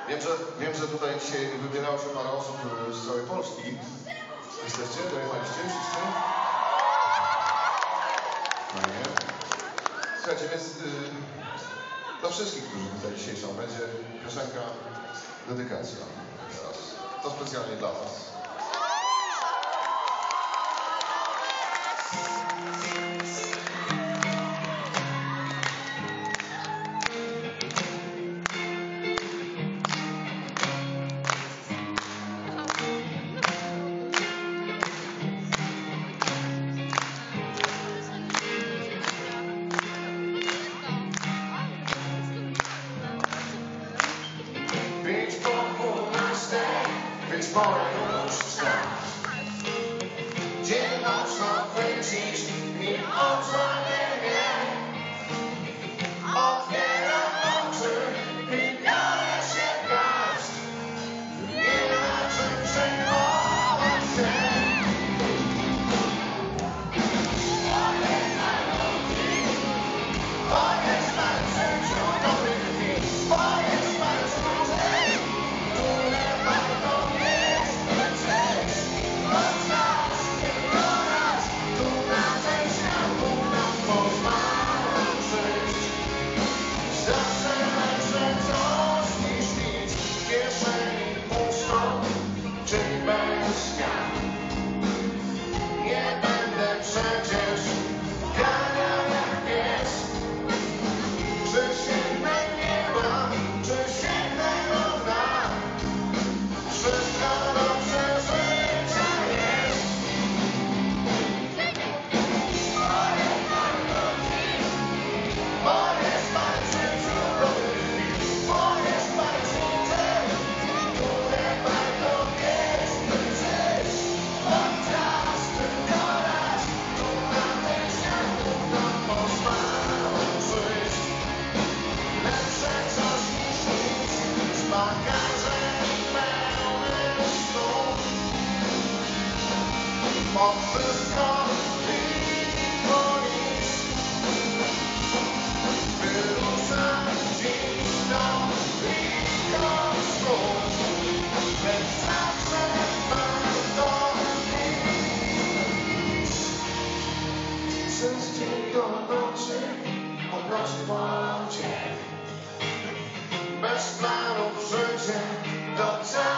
Wiem, że tutaj dzisiaj wybierało się parę osób z całej Polski. Jesteście? Dojechaliście? Wszyscy? Fajnie. Słuchajcie, więc dla wszystkich, którzy tutaj dzisiaj są, będzie piosenka dedykacja teraz. To specjalnie dla was. Być moją już wstać. Dzień mocno chwycić, nim odsłanienie. Otwieram oczy i biorę się w garść. Nie ma czym przejmować się. Powiedz nam w życiu dobrych dni. Powiedz nam skróty, które warto mieć. Nie będę przecież ganiał jak pies. Czy sięgnę nieba, czy sięgnę do dna? Wszystko do przeżycia jest. Powiedz pan w życiu dobrych dni. Powiedz pan skróty, które warto mieć. Od czas tylko raz, tu na ten świat trudno pozwalał żyć. Lepsze coś niż nic, z bagażem pełnym snów. Po wszystko i po nic. Wyruszam dziś stąd blisko snów. Lecz zawsze warto iść. Przez dzień do nocy, po nocy wolą cię. Bez planów życie do celu.